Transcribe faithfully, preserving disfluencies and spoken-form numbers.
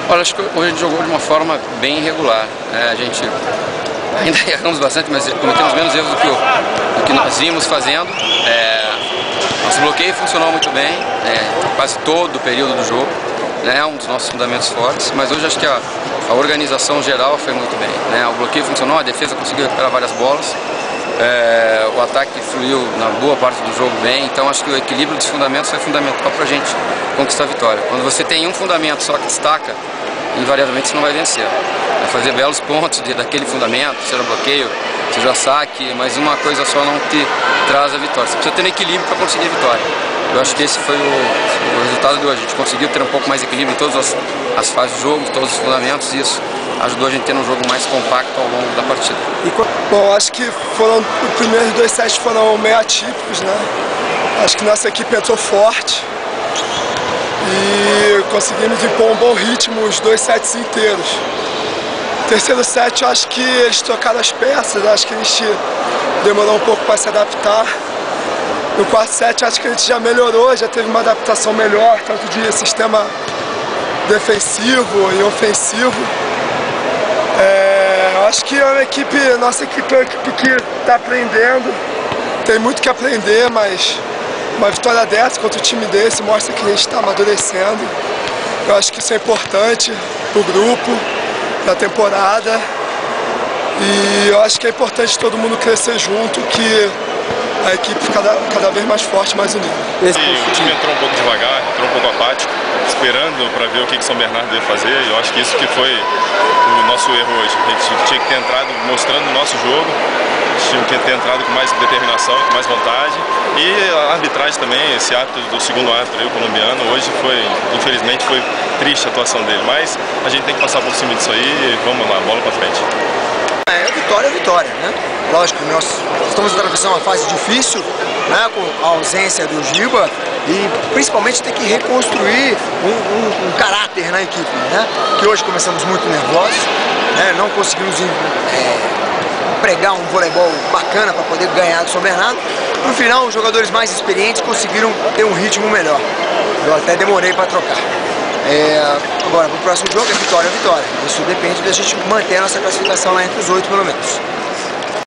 Olha, acho que hoje a gente jogou de uma forma bem irregular. É, a gente ainda erramos bastante, mas cometemos menos erros do que, o, do que nós vimos fazendo. É, nosso bloqueio funcionou muito bem, é, quase todo o período do jogo. É um dos nossos fundamentos fortes, mas hoje acho que a, a organização geral foi muito bem. Né? O bloqueio funcionou, a defesa conseguiu recuperar várias bolas. É, o ataque fluiu na boa parte do jogo bem, então acho que o equilíbrio dos fundamentos foi fundamental para a gente conquistar a vitória. Quando você tem um fundamento só que destaca, invariavelmente você não vai vencer. Vai fazer belos pontos de, daquele fundamento, seja bloqueio, seja saque, mas uma coisa só não te traz a vitória. Você precisa ter um equilíbrio para conseguir a vitória. Eu acho que esse foi o, o resultado de hoje. A gente conseguiu ter um pouco mais de equilíbrio em todas as, as fases do jogo, todos os fundamentos, e isso ajudou a gente a ter um jogo mais compacto ao longo da partida. Bom, acho que foram, os primeiros dois sets foram meio atípicos, né? Acho que nossa equipe entrou forte e conseguimos impor um bom ritmo os dois sets inteiros. Terceiro set, eu acho que eles trocaram as peças, acho que a gente demorou um pouco para se adaptar. No quarto set, acho que a gente já melhorou, já teve uma adaptação melhor, tanto de sistema defensivo e ofensivo. É, eu acho que é uma equipe, nossa equipe é uma equipe que está aprendendo, tem muito que aprender, mas uma vitória dessa contra um time desse mostra que a gente está amadurecendo. Eu acho que isso é importante para o grupo, para a temporada, e eu acho que é importante todo mundo crescer junto, que a equipe cada, cada vez mais forte, mais unida. E o time entrou um pouco devagar, entrou um pouco apático, esperando para ver o que, que São Bernardo ia fazer, e eu acho que isso que foi o nosso erro hoje. A gente tinha que ter entrado mostrando o nosso jogo, tinha que ter entrado com mais determinação, com mais vontade, e a arbitragem também, esse árbitro do segundo árbitro aí, o colombiano, hoje foi, infelizmente, foi triste a atuação dele, mas a gente tem que passar por cima disso aí e vamos lá, bola para frente. É, vitória é vitória, né? Lógico, nós estamos atravessando uma fase difícil, né, com a ausência do Giba, e principalmente tem que reconstruir um, um, um caráter na equipe, né? Que hoje começamos muito nervosos, né? Não conseguimos é, pregar um voleibol bacana para poder ganhar do São Bernardo. No final, os jogadores mais experientes conseguiram ter um ritmo melhor. Eu até demorei para trocar. É, agora, para o próximo jogo é vitória, é vitória. Isso depende da gente manter a nossa classificação lá entre os oito, pelo menos.